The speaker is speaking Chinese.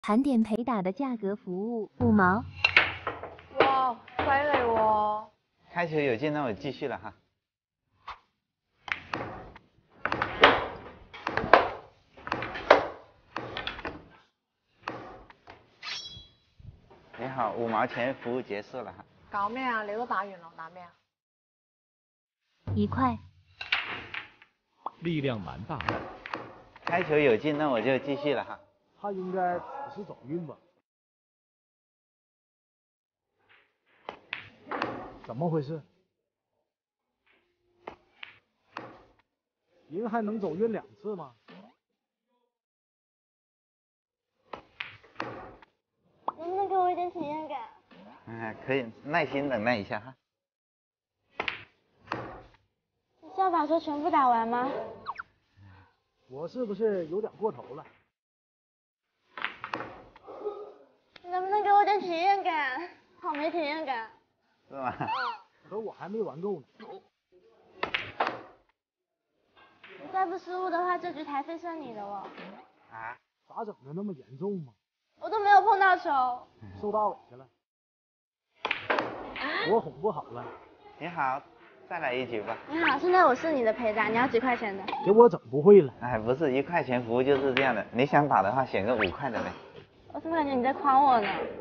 盘点陪打的价格服务5毛。 哇，犀利喎！ 开球有劲，那我继续了哈。你好，5毛钱服务结束了哈。 搞咩啊？你都打完咯，打咩啊 1块。 力量蛮大的。 开球有劲，那我就继续了哈。 他应该只是走运吧？怎么回事？人还能走运2次吗？ 能不能给我一点体验感？ 可以，耐心等待一下哈。 你是要把球全部打完吗？ 我是不是有点过头了？ 你能不能给我点体验感？好没体验感。 是吗？ 可我还没玩够呢。 你再不失误的话，这局台费算你的哦。 啊？ 咋整的那么严重吗？ 我都没有碰到球。 受大委屈了。我哄不好了。 你好，再来一局吧。 你好，现在我是你的陪打，你要几块钱的？ 给我整不会了。 不是1块钱服务就是这样的，你想打的话选个5块的呗。 我怎么感觉你在诓我呢？